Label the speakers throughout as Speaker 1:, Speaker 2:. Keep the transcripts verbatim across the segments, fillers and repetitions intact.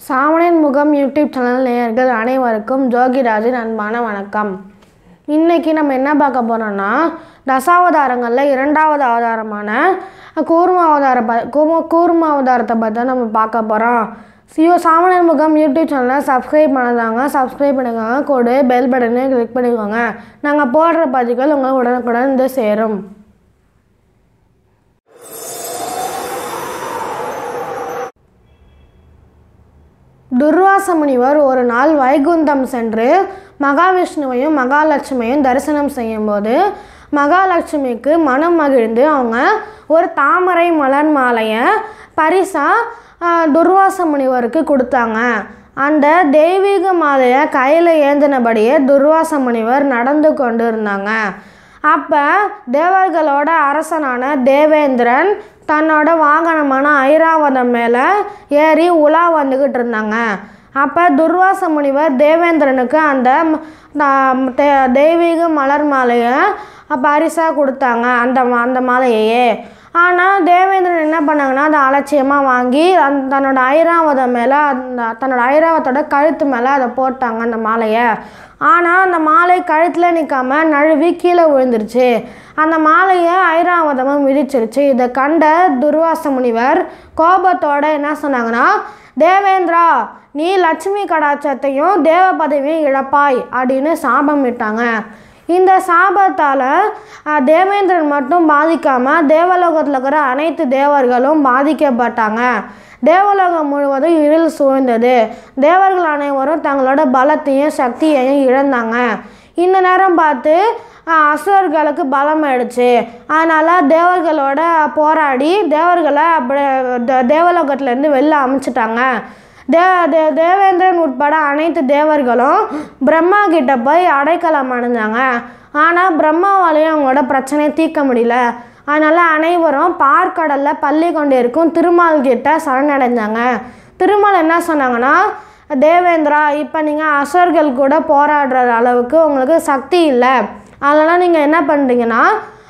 Speaker 1: சாமனியன் முகம் YouTube channel நேயர்கள் அனைவருக்கும் ஜோகிராஜின் அன்பான வணக்கம். இன்றைக்கி நம்ம என்ன பார்க்க போகிறோம்னா, தசாவதாரங்களில் இரண்டாவது அவதாரமான கூர்ம அவதார ப கூர்ம அவதாரத்தை பற்றி தான் நம்ம பார்க்க போகிறோம். சியோ சாமனியன் முகம் யூடியூப் சேனலை சப்ஸ்கிரைப் பண்ணதாங்க சப்ஸ்கிரைப் பண்ணிக்கோங்க. கூட பெல் பட்டனை கிளிக் பண்ணிக்கோங்க. நாங்கள் போடுற பதிவுகள் உங்களுக்கு உடனுக்குடன் வந்து சேரும். துர்வாச முனிவர் ஒரு நாள் வைகுந்தம் சென்று மகாவிஷ்ணுவையும் மகாலட்சுமியையும் தரிசனம் செய்யும்போது மகாலட்சுமிக்கு மனம் மகிழ்ந்து அவங்க ஒரு தாமரை மலர் மாலையை பரிசாக துர்வாச முனிவருக்கு கொடுத்தாங்க. அந்த தெய்வீக மாலையை கையில் ஏந்தினபடியே துர்வாச முனிவர் நடந்து கொண்டு இருந்தாங்க. அப்போ தேவர்களோட அரசனான தேவேந்திரன் தன்னோட வாகனமான ஐராவதம் மேலே ஏறி உலா வந்துக்கிட்டு இருந்தாங்க. அப்போ துர்வாச முனிவர் தேவேந்திரனுக்கு அந்த தெய்வீக மலர் மாலையை பரிசாக கொடுத்தாங்க, அந்த அந்த மாலையையே. ஆனால் தேவேந்திரன் என்ன பண்ணாங்கன்னா அதை அலட்சியமாக வாங்கி அந் தன்னோட ஐராவதம் மேலே அந்த தன்னோட ஐராவத்தோட கழுத்து மேலே அதை போட்டாங்க அந்த மாலையை. ஆனால் அந்த மாலை கழுத்தில் நிற்காம நழுவி கீழே விழுந்துருச்சு. அந்த மாலையை ஐராவதமும் மிதிச்சிருச்சு. இதை கண்ட துர்வாச முனிவர் கோபத்தோடு என்ன சொன்னாங்கன்னா, தேவேந்திரா, நீ லட்சுமி கடாட்சத்தையும் தேவ பதவியும் இழப்பாய் அப்படின்னு சாபம் விட்டாங்க. இந்த சாபத்தால் தேவேந்திரன் மட்டும் பாதிக்காமல் தேவலோகத்தில் இருக்கிற அனைத்து தேவர்களும் பாதிக்கப்பட்டாங்க. தேவலோகம் முழுவதும் இருள் சூழ்ந்தது. தேவர்கள் அனைவரும் தங்களோட பலத்தையும் சக்தியையும் இழந்தாங்க. இந்த நேரம் பார்த்து அசுரர்களுக்கு பலம் ஆயிடுச்சு. அதனால் தேவர்களோட போராடி தேவர்களை அப்படி தேவலோகத்துலேருந்து வெளில அமுச்சிட்டாங்க. தே தே தேவேந்திரன் உட்பட அனைத்து தேவர்களும் பிரம்மா கிட்ட போய் அடைக்கலம் அடைஞ்சாங்க. ஆனால் பிரம்மாவாலையும் அவங்களோட பிரச்சனையை தீர்க்க முடியல. அதனால் அனைவரும் பார்க்கடலில் பள்ளி கொண்டு இருக்கும் திருமால் கிட்ட சரணடைஞ்சாங்க. திருமால் என்ன சொன்னாங்கன்னா, தேவேந்திரா, இப்போ நீங்கள் அசுரர்கள் கூட போராடுற அளவுக்கு உங்களுக்கு சக்தி இல்லை. அதனால் நீங்கள் என்ன பண்ணுறீங்கன்னா,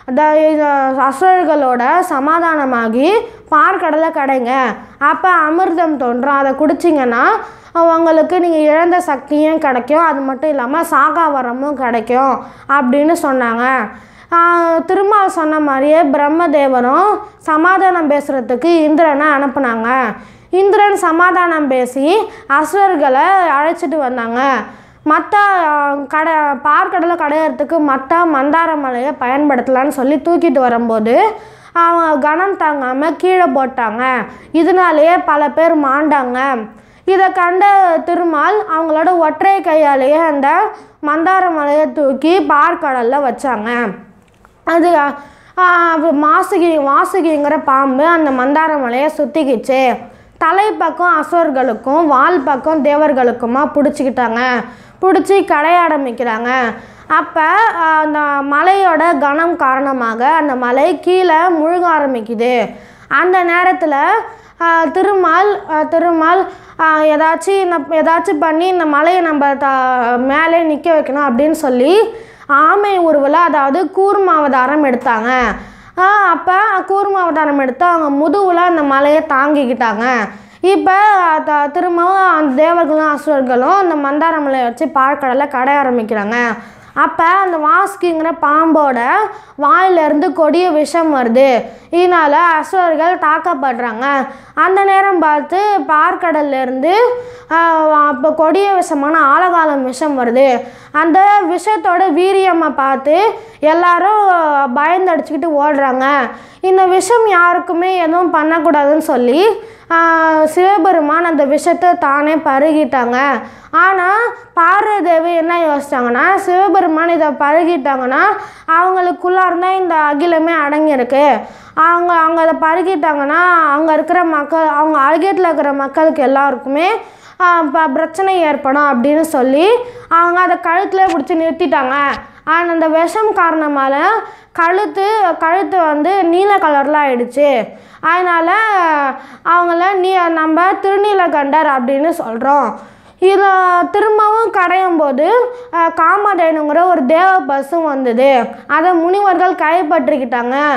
Speaker 1: அசுரர்களோட சமாதானமாகி பார்க்கடலை கடைங்க. அப்போ அமிர்தம் தோன்றும். அதை குடிச்சிங்கன்னா அவங்களுக்கு நீங்கள் இழந்த சக்தியும் கிடைக்கும், அது மட்டும் இல்லாமல் சாகா வரமும் கிடைக்கும் அப்படின்னு சொன்னாங்க. திருமால் சொன்ன மாதிரியே பிரம்மதேவரும் சமாதானம் பேசுகிறதுக்கு இந்திரனை அனுப்புனாங்க. இந்திரன் சமாதானம் பேசி அசுரர்களை அழைச்சிட்டு வந்தாங்க. மற்ற கடை பார்க்கடலை கடையிறதுக்கு மற்ற மந்தார மலையை பயன்படுத்தலான்னு சொல்லி தூக்கிட்டு வரும்போது அவங்க கனம் தாங்காமல் கீழே போட்டாங்க. இதனாலேயே பல பேர் மாண்டாங்க. இதை கண்ட திருமால் அவங்களோட ஒற்றை கையாலேயே அந்த மந்தார மலையை தூக்கி பார்க்கடலில் வச்சாங்க. அது மாசுகி வாசுகிங்கிற பாம்பு அந்த மந்தார மலையை சுற்றிக்கிச்சு. தலை பக்கம் அசுரர்களுக்கும் வால் பக்கம் தேவர்களுக்குமா பிடிச்சிக்கிட்டாங்க. பிடிச்சி கடைய ஆரம்பிக்கிறாங்க. அப்போ அந்த மலையோட கனம் காரணமாக அந்த மலை கீழே முழுக ஆரம்பிக்குது. அந்த நேரத்தில் திருமால் திருமால் ஏதாச்சும் ஏதாச்சும் பண்ணி இந்த மலையை நம்ம த மேலே நிற்க வைக்கணும் அப்படின்னு சொல்லி ஆமை உருவில், அதாவது கூர்ம அவதாரம் எடுத்தாங்க. அப்போ கூர்ம அவதாரம் எடுத்து அவங்க முதுகில் அந்த மலையை தாங்கிக்கிட்டாங்க. இப்போ த திரும்பவும் அந்த தேவர்களும் அசுரர்களும் அந்த மந்தார மலையை வச்சு பார்க்கடலை கடை ஆரம்பிக்கிறாங்க. அப்போ அந்த வாசுகிங்கிற பாம்போட வாயிலிருந்து கொடிய விஷம் வருது. இதனால் அசுரர்கள் தாக்கப்படுறாங்க. அந்த நேரம் பார்த்து பார்க்கடல்லேருந்து இப்போ கொடிய விஷமான ஆழகாலம் விஷம் வருது. அந்த விஷத்தோட வீரியமாக பார்த்து எல்லாரும் பயந்து அடிச்சுக்கிட்டு ஓடுறாங்க. இந்த விஷம் யாருக்குமே எதுவும் பண்ணக்கூடாதுன்னு சொல்லி சிவபெருமான் அந்த விஷத்தை தானே பருகிட்டாங்க. ஆனால் பார்வதேவி என்ன யோசிச்சாங்கன்னா, சிவபெருமான் இதை பருகிட்டாங்கன்னா அவங்களுக்குள்ளார்ந்தா இந்த அகிலமே அடங்கியிருக்கு. அவங்க அவங்க அதை பருகிட்டாங்கன்னா அங்கே இருக்கிற மக்கள், அவங்க அகிலத்தில் இருக்கிற மக்களுக்கு எல்லாருக்குமே இப்போ பிரச்சனை ஏற்படும் அப்படின்னு சொல்லி அவங்க அதை கழுத்தில் பிடிச்சி நிறுத்திட்டாங்க. ஆனால் அந்த விஷம் காரணமாக கழுத்து கழுத்து வந்து நீல கலரில் ஆயிடுச்சு. அதனால் அவங்கள நீ நம்ம திருநீலகண்டர் அப்படின்னு சொல்கிறோம். இதில் திரும்பவும் கடையும் போது காமதேனுங்கிற ஒரு தேவ பசு வந்தது. அதை முனிவர்கள் கைப்பற்றிக்கிட்டாங்க.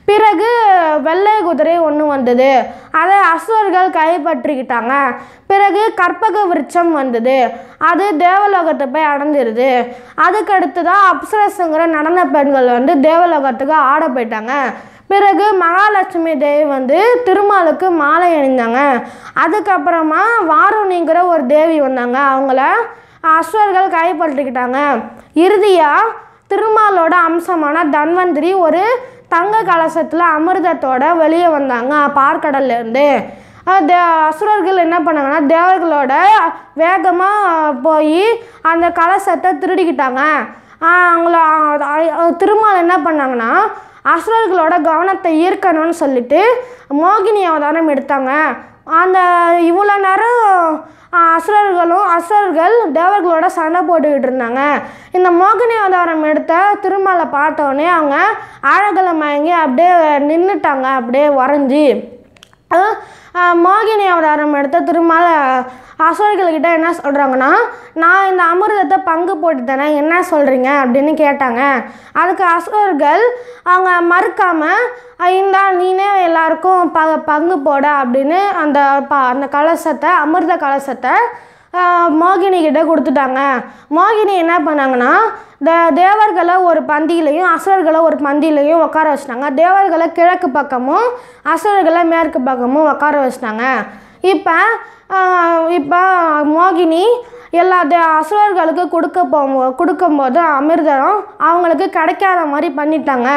Speaker 1: பிறகு வெள்ளை குதிரை ஒன்று வந்தது, அதை அசுரர்கள் கைப்பற்றிக்கிட்டாங்க. பிறகு கற்பக விருட்சம் வந்தது, அது தேவலோகத்தை போய் அடைஞ்சிருது. அதுக்கடுத்து தான் அப்சரஸுங்கிற நடன பெண்கள் வந்து தேவலோகத்துக்கு ஆட போயிட்டாங்க. பிறகு மகாலட்சுமி தேவி வந்து திருமாலுக்கு மாலை அணிந்தாங்க. அதுக்கப்புறமா வாருணிங்கிற ஒரு தேவி வந்தாங்க, அவங்கள அசுரர்கள் கைப்பற்றிக்கிட்டாங்க. இறுதியாக திருமாலோட அம்சமான தன்வந்திரி ஒரு தங்க கலசத்தில் அமிர்தத்தோட வெளியே வந்தாங்க பார்க்கடல்லேருந்து. தே அசுரர்கள் என்ன பண்ணாங்கன்னா தேவர்களோட வேகமாக போய் அந்த கலசத்தை திருடிக்கிட்டாங்க. அவங்கள திருமால் என்ன பண்ணாங்கன்னா அசுரர்களோட கவனத்தை ஈர்க்கணும்னு சொல்லிட்டு மோகினி அவதாரம் எடுத்தாங்க. அந்த இவ்வளோ நேரம் அசுரர்களும் அசுரர்கள் தேவர்களோட சண்டை போட்டுக்கிட்டு இருந்தாங்க. இந்த மோகினி அவதாரம் எடுத்த திருமாலை பார்த்தோடனே அவங்க அழகில் மயங்கி அப்படியே நின்றுட்டாங்க, அப்படியே வரைஞ்சி. மோகினி அவதாரம் எடுத்த திருமால் அசுரர்கள்கிட்ட என்ன சொல்கிறாங்கன்னா, நான் இந்த அமிர்தத்தை பங்கு போட்டு தானே, என்ன சொல்கிறீங்க அப்படின்னு கேட்டாங்க. அதுக்கு அசுரர்கள் அவங்க மறுக்காமல் இந்தா நீனே எல்லாருக்கும் ப பங்கு போட அப்படின்னு அந்த ப அந்த கலசத்தை அமிர்த கலசத்தை மோகினி கிட்ட கொடுத்துட்டாங்க. மோகினி என்ன பண்ணாங்கன்னா த தேவர்களை ஒரு பந்தியிலையும் அசுரர்களை ஒரு பந்தியிலையும் உட்கார வச்சிட்டாங்க. தேவர்களை கிழக்கு பக்கமும் அசுரர்களை மேற்கு பக்கமும் உட்கார வச்சிட்டாங்க. இப்போ இப்போ மோகினி எல்லா தே அசுரர்களுக்கு கொடுக்க போ கொடுக்கும்போது அமிர்தம் அவங்களுக்கு கிடைக்காத மாதிரி பண்ணிட்டாங்க.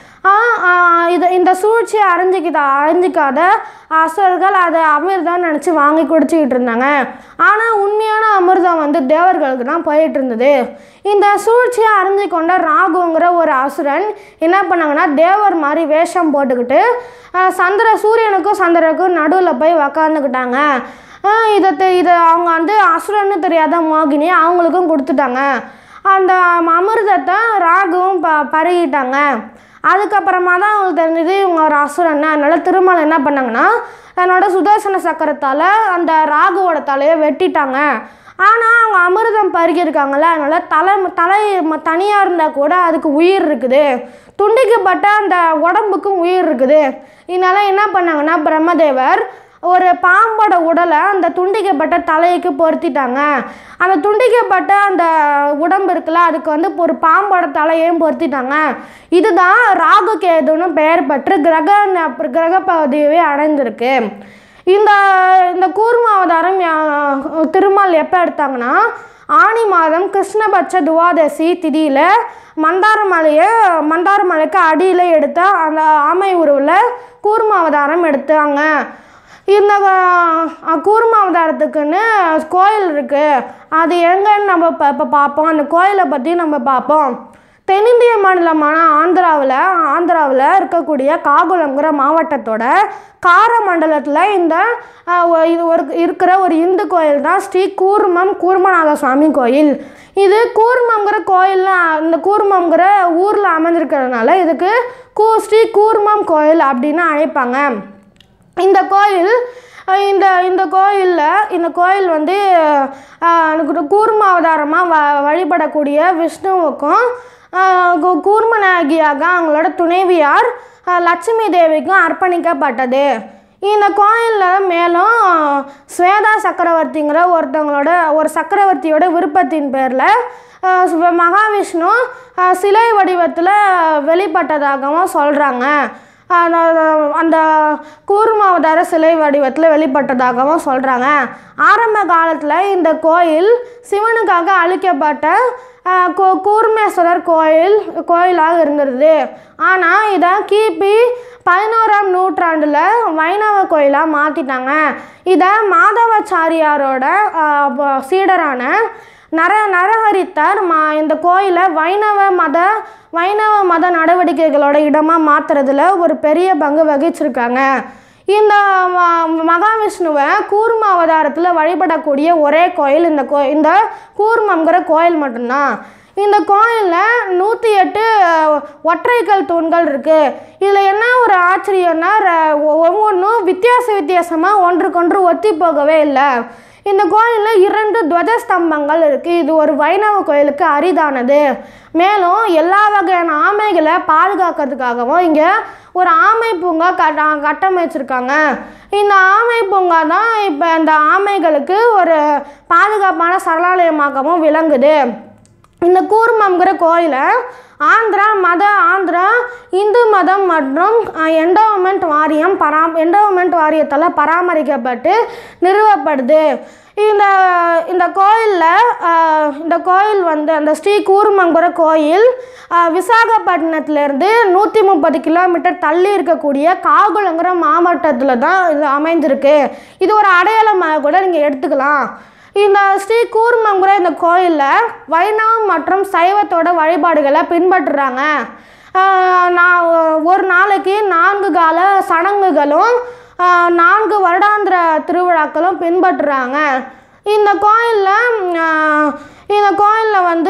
Speaker 1: இது இந்த சூழ்ச்சியை அறிஞ்சிக்கிட்ட அறிஞ்சிக்காத அசுரர்கள் அதை அமிர்தம் நினச்சி வாங்கி குடிச்சிக்கிட்டு இருந்தாங்க. ஆனால் உண்மையான அமிர்தம் வந்து தேவர்களுக்கு தான் போயிட்டு இருந்தது. இந்த சூழ்ச்சியை அறிஞ்சு கொண்ட ராகுங்கிற ஒரு அசுரன் என்ன பண்ணாங்கன்னா தேவர் மாதிரி வேஷம் போட்டுக்கிட்டு சந்திர சூரியனுக்கும் சந்திரனுக்கும் நடுவில் போய் உக்காந்துக்கிட்டாங்க. இதை இதை அவங்க வந்து அசுரன்னு தெரியாத மோகினி அவங்களுக்கும் கொடுத்துட்டாங்க. அந்த அமிர்தத்தை ராகுவும் ப பருகிட்டாங்க. அதுக்கப்புறமா தான் அவங்களுக்கு தெரிஞ்சது இவங்க ஒரு அசுரன். அதனால் திருமால் என்ன பண்ணாங்கன்னா தன்னோட சுதர்சன சக்கரத்தால் அந்த ராகுவோட தலையை வெட்டிட்டாங்க. ஆனால் அவங்க அமிர்தம் பருகியிருக்காங்கள, அதனால் தலை தலை தனியாக இருந்தால் கூட அதுக்கு உயிர் இருக்குது, துண்டிக்கப்பட்ட அந்த உடம்புக்கும் உயிர் இருக்குது. இதனால் என்ன பண்ணாங்கன்னா பிரம்மதேவர் ஒரு பாம்போட உடலை அந்த துண்டிக்கப்பட்ட தலைக்கு பொருத்திட்டாங்க. அந்த துண்டிக்கப்பட்ட அந்த உடம்பு இருக்குல்ல, அதுக்கு வந்து ஒரு பாம்போட தலையையும் பொருத்திட்டாங்க. இதுதான் ராகு கேதுன்னு பெயர் பெற்று கிரக கிரக பகுதியவே அடைந்திருக்கு. இந்த இந்த கூர்ம அவதாரம் திருமால் எப்போ எடுத்தாங்கன்னா ஆனி மாதம் கிருஷ்ணபட்ச துவாதசி திதியில் மந்தாரமலையை மந்தாரமலைக்கு அடியில் எடுத்த அந்த ஆமை உருவில் கூர்ம அவதாரம் எடுத்தாங்க. இந்த கூர்ம அவதாரத்துக்குன்னு கோயில் இருக்குது, அது எங்கன்னு நம்ம இப்போ இப்போ பார்ப்போம். அந்த கோயிலை பற்றி நம்ம பார்ப்போம். தென்னிந்திய மாநிலமான ஆந்திராவில் ஆந்திராவில் இருக்கக்கூடிய காகுளம்ங்கிற மாவட்டத்தோட காரமண்டலத்தில் இந்த இது ஒரு இருக்கிற ஒரு இந்து கோயில் தான் ஸ்ரீ கூர்மம் கூர்மநாதசுவாமி கோயில். இது கூர்மங்கிற கோயில், இந்த கூர்மங்கிற ஊரில் அமைஞ்சிருக்கிறதுனால இதுக்கு கூ ஸ்ரீ கூர்மம் கோயில் அப்படின்னு அழைப்பாங்க. இந்த கோயில் இந்த இந்த கோயிலில் இந்த கோயில் வந்து கூர்ம அவதாரமாக வ வழிபடக்கூடிய விஷ்ணுவுக்கும் கூர்மநாயகியாக அவங்களோட துணைவியார் லட்சுமி தேவிக்கும் அர்ப்பணிக்கப்பட்டது. இந்த கோயிலில் மேலும் ஸ்வேதா சக்கரவர்த்திங்கிற ஒருத்தவங்களோட ஒரு சக்கரவர்த்தியோட விருப்பத்தின் பேரில் மகாவிஷ்ணு சிலை வடிவத்தில் வெளிப்பட்டதாகவும் சொல்கிறாங்க. அந்த கூர்ம அவதார சிலை வடிவத்தில் வெளிப்பட்டதாகவும் சொல்கிறாங்க. ஆரம்ப காலத்தில் இந்த கோயில் சிவனுக்காக அழிக்கப்பட்ட கூர்மேஸ்வரர் கோயில் கோயிலாக இருந்தது. ஆனால் இதை கிபி பதினோராம் நூற்றாண்டில் வைணவ கோயிலாக மாற்றிட்டாங்க. இதை மாதவாச்சாரியாரோட சீடரான நர நரஹரித்தர் மா இந்த கோயிலை வைணவ மத வைணவ மத நடவடிக்கைகளோட இடமாக மாற்றுறதுல ஒரு பெரிய பங்கு வகிச்சிருக்காங்க. இந்த மகாவிஷ்ணுவை கூர்ம அவதாரத்தில் வழிபடக்கூடிய ஒரே கோயில் இந்த கோ இந்த கூர்மங்கிற கோயில் மட்டும்தான். இந்த கோயிலில் நூற்றி எட்டு ஒற்றைக்கல் தூண்கள் இருக்குது. இதில் என்ன ஒரு ஆச்சரியம்னா ஒவ்வொன்றும் வித்தியாச வித்தியாசமாக ஒன்றுக்கொன்று ஒத்தி போகவே இல்லை. இந்த கோயிலில் இரண்டு துவஜஸ்தம்பங்கள் இருக்குது. இது ஒரு வைணவ கோயிலுக்கு அரிதானது. மேலும் எல்லா வகையான ஆமைகளை பாதுகாக்கிறதுக்காகவும் இங்கே ஒரு ஆமை பூங்கா கட்ட கட்டமைச்சிருக்காங்க. இந்த ஆமை பூங்கா தான் இப்போ இந்த ஆமைகளுக்கு ஒரு பாதுகாப்பான சரணாலயமாகவும் விளங்குது. இந்த கூர்மம்ங்கிற கோயிலை ஆந்திரா மத ஆந்திரா இந்து மதம் மற்றும் என்டோமெண்ட் வாரியம் பரா என்டோமெண்ட் வாரியத்தால் பராமரிக்கப்பட்டு நிறுவப்படுது. இந்த இந்த கோயிலில் இந்த கோயில் வந்து அந்த ஸ்ரீ கூர்மங்கிற கோயில் விசாகப்பட்டினத்துலேருந்து நூற்றி முப்பது கிலோமீட்டர் தள்ளி இருக்கக்கூடிய காகுளங்கிற மாவட்டத்தில் தான் இது அமைந்திருக்கு. இது ஒரு அடையாளமாக கூட நீங்கள் எடுத்துக்கலாம். இந்த ஸ்ரீ கூர்மங்கிற இந்த கோயிலில் வைணவம் மற்றும் சைவத்தோட வழிபாடுகளை பின்பற்றுறாங்க. நான் ஒரு நாளைக்கு நான்கு கால சடங்குகளும் நான்கு வருடாந்திர திருவிழாக்களும் பின்பற்றுறாங்க. இந்த கோயிலில் இந்த கோயிலில் வந்து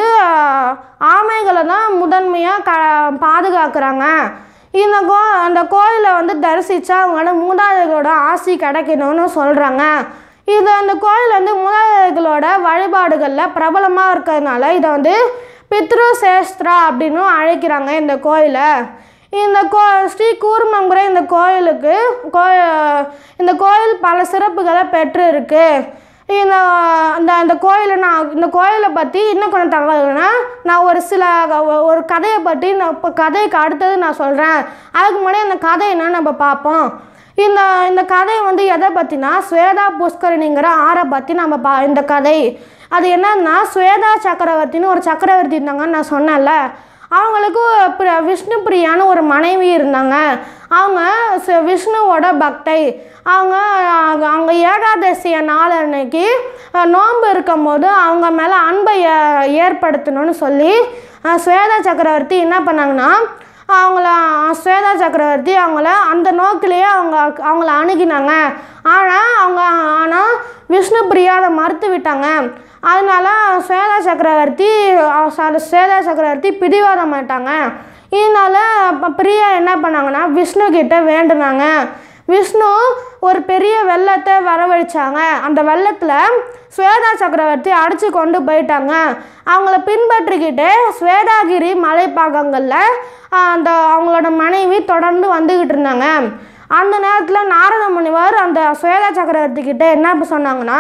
Speaker 1: ஆமைகளை தான் முதன்மையாக க பாதுகாக்கிறாங்க. இந்த கோ அந்த கோயிலை வந்து தரிசித்தா அவங்களோட மூதாதைகளோட ஆசி கிடைக்கணும்னு சொல்கிறாங்க. இது அந்த கோயில் வந்து மூதாதைகளோட வழிபாடுகளில் பிரபலமாக இருக்கிறதுனால இதை வந்து பித்ரு சேஸ்திரா அப்படின்னு அழைக்கிறாங்க இந்த கோயிலை. இந்த கோ ஸ்ரீ கூர்மங்கிற இந்த கோயிலுக்கு கோ இந்த கோயில் பல சிறப்புகளை பெற்று இருக்கு. இந்த அந்த அந்த கோயிலை நான் இந்த கோயிலை பற்றி இன்னும் கொஞ்சம் தகவல்னா நான் ஒரு சில ஒரு கதையை பற்றி நான் இப்போ கதைக்கு அடுத்தது நான் சொல்கிறேன். அதுக்கு முன்னாடி அந்த கதை என்னன்னு நம்ம பார்ப்போம். இந்த இந்த கதை வந்து எதை பற்றினா ஸ்வேதா புஷ்கரணிங்கிற ஆறை பற்றி நம்ம பா இந்த கதை அது என்னன்னா ஸ்வேதா சக்கரவர்த்தின்னு ஒரு சக்கரவர்த்தி இருந்தாங்கன்னு நான் சொன்னேன்ல. அவங்களுக்கு விஷ்ணு பிரியான்னு ஒரு மனைவி இருந்தாங்க. அவங்க விஷ்ணுவோட பக்தை. அவங்க அவங்க ஏகாதசிய நாள் அன்னைக்கு நோன்பு இருக்கும் போது அவங்க மேலே அன்பை ஏற்படுத்தணும்னு சொல்லி ஸ்வேதா சக்கரவர்த்தி என்ன பண்ணாங்கன்னா அவங்கள ஸ்வேதா சக்கரவர்த்தி அவங்கள அந்த நோக்கிலேயே அவங்க அவங்கள அணுகினாங்க. ஆனால் அவங்க ஆனால் விஷ்ணு பிரியா அதை மறுத்து விட்டாங்க. அதனால ஸ்வேதா சக்கரவர்த்தி ஸ்வேதா சக்கரவர்த்தி பிடிவாதம் மாட்டாங்க. இதனால இப்போ பிரியா என்ன பண்ணாங்கன்னா விஷ்ணு கிட்ட வேண்டுனாங்க. விஷ்ணு ஒரு பெரிய வெள்ளத்தை வரவழைச்சாங்க. அந்த வெள்ளத்தில் ஸ்வேதா சக்கரவர்த்தி அடித்து கொண்டு போயிட்டாங்க. அவங்கள பின்பற்றிக்கிட்டு ஸ்வேதாகிரி மலைப்பாகங்களில் அந்த அவங்களோட மனைவி தொடர்ந்து வந்துக்கிட்டு இருந்தாங்க. அந்த நேரத்தில் நாரத முனிவர் அந்த ஸ்வேதா சக்கரவர்த்தி கிட்ட என்ன சொன்னாங்கன்னா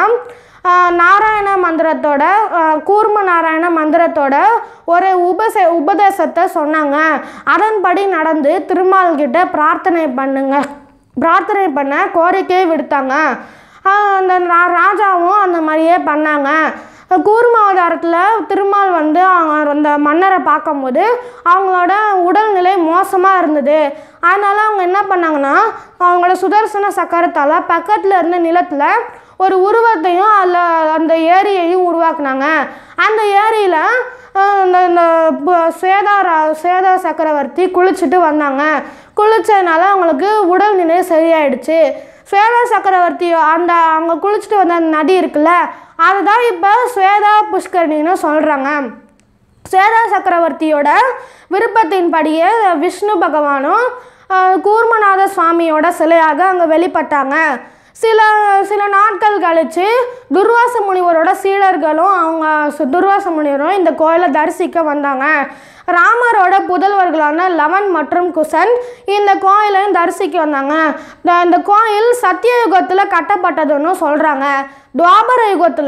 Speaker 1: நாராயண மந்திரத்தோட கூர்ம நாராயண மந்திரத்தோட ஒரு உபசே உபதேசத்தை சொன்னாங்க. அதன்படி நடந்து திருமால்கிட்ட பிரார்த்தனை பண்ணுங்க பிரார்த்தனை பண்ண கோரிக்கையை விடுத்தாங்க. அந்த ராஜாவும் அந்த மாதிரியே பண்ணாங்க. கூர்மாவதாரத்தில் திருமால் வந்து அந்த மன்னரை பார்க்கும்போது அவங்களோட உடல்நிலை மோசமாக இருந்தது. அதனால் அவங்க என்ன பண்ணாங்கன்னா அவங்களோட சுதர்சன சக்கரத்தால் பக்கத்தில் இருந்த நிலத்தில் ஒரு உருவத்தையும் அதில் அந்த ஏரியையும் உருவாக்குனாங்க. அந்த ஏரியில் இந்த இந்த ஸ்வேதா ஸ்வேதா சக்கரவர்த்தி குளிச்சுட்டு வந்தாங்க. குளித்ததுனால அவங்களுக்கு உடல்நிலை சரியாயிடுச்சு. ஸ்வேதா சக்கரவர்த்தி அந்த அவங்க குளிச்சுட்டு வந்த அந்த நதி இருக்குல்ல அதுதான் இப்போ ஸ்வேதா புஷ்கரணின்னு சொல்கிறாங்க. ஸ்வேதா சக்கரவர்த்தியோட விருப்பத்தின்படியே விஷ்ணு பகவானும் கூர்மநாதசுவாமியோட சிலையாக அங்கே வெளிப்பட்டாங்க. சில சில நாட்கள் கழித்து துர்வாச முனிவரோட சீடர்களும் அவங்க துர்வாச முனிவரும் இந்த கோயிலை தரிசிக்க வந்தாங்க. ராமரோட புதல்வர்களான லவன் மற்றும் குசன் இந்த கோயிலையும் தரிசிக்க வந்தாங்க. இந்த கோயில் சத்தியயுகத்தில் கட்டப்பட்டதுன்னு சொல்கிறாங்க. துவாபர யுகத்தில்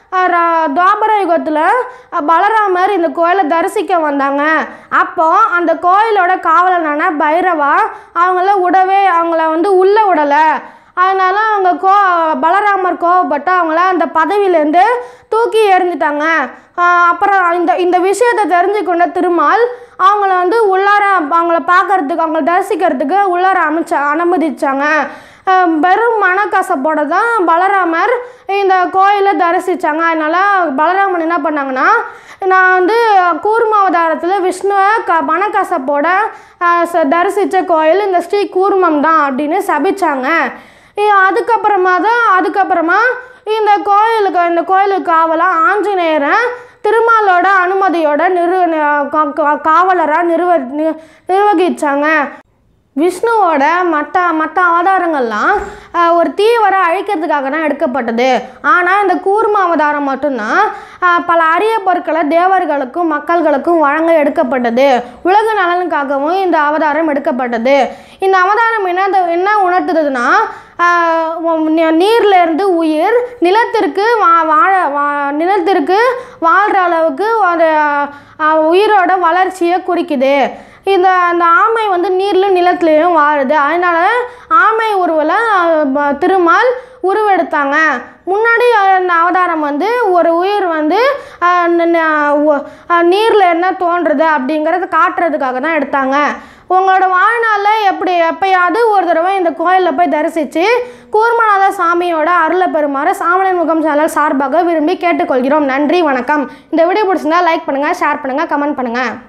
Speaker 1: துவாபர யுகத்தில் பலராமர் இந்த கோயிலை தரிசிக்க வந்தாங்க. அப்போது அந்த கோயிலோட காவலனான பைரவா அவங்கள விடவே அவங்கள வந்து உள்ளே விடலை. அதனால் அவங்க கோ பலராமர் கோவப்பட்டு அவங்கள அந்த பதவியிலேருந்து தூக்கி எறிஞ்சிட்டாங்க. அப்புறம் இந்த இந்த விஷயத்தை தெரிஞ்சுக்கொண்ட திருமால் அவங்கள வந்து உள்ளார அவங்கள பார்க்கறதுக்கு அவங்கள தரிசிக்கிறதுக்கு உள்ளார அமைச்ச அனுமதிச்சாங்க. வெறும் மனக்கசப்போட தான் பலராமர் இந்த கோயிலை தரிசித்தாங்க. அதனால் பலராமன் என்ன பண்ணாங்கன்னா நான் வந்து கூர்மாவதாரத்தில் விஷ்ணுவை க மனக்கசப்போட தரிசித்த கோயில் இந்த ஸ்ரீ கூர்மம் தான் அப்படின்னு சபிச்சாங்க. அதுக்கப்புறமா தான் அதுக்கப்புறமா இந்த கோயிலுக்கு இந்த கோயிலுக்கு காவலாக ஆஞ்சநேயரை திருமாலோட அனுமதியோட நிறு காவலராக நிர்வ நிர்வகிச்சாங்க. விஷ்ணுவோட மற்ற மற்ற அவதாரங்கள்லாம் ஒரு தீ வர அழிக்கிறதுக்காக தான் எடுக்கப்பட்டது. ஆனால் இந்த கூர்ம அவதாரம் மட்டும்தான் பல அரிய பொருட்களை தேவர்களுக்கும் மக்கள்களுக்கும் வழங்க எடுக்கப்பட்டது. உலக நலனுக்காகவும் இந்த அவதாரம் எடுக்கப்பட்டது. இந்த அவதாரம் என்ன என்ன உணர்த்துறதுன்னா, நீர்லேருந்து உயிர் நிலத்திற்கு வா வாழ வா நிலத்திற்கு வாழ்கிற அளவுக்கு அது உயிரோட வளர்ச்சியை குறிக்குது. இந்த அந்த ஆமை வந்து நீர்லையும் நிலத்துலேயும் வாழுது. அதனால் ஆமை உருவில் திருமால் உருவெடுத்தாங்க. முன்னாடி அந்த அவதாரம் வந்து ஒரு உயிர் வந்து நீரில் என்ன தோன்றுறது அப்படிங்கிறத காட்டுறதுக்காக தான் எடுத்தாங்க. உங்களோட வாழ்நாளில் எப்படி எப்போயாவது ஒரு தடவை இந்த கோயிலில் போய் தரிசித்து கூர்மநாத சாமியோட அருளை பெறுமாறு சாமனியன் முகம் சேனல் சார்பாக விரும்பி கேட்டுக்கொள்கிறோம். நன்றி, வணக்கம். இந்த வீடியோ பிடிச்சிருந்தா லைக் பண்ணுங்கள், ஷேர் பண்ணுங்கள், கமெண்ட் பண்ணுங்கள்.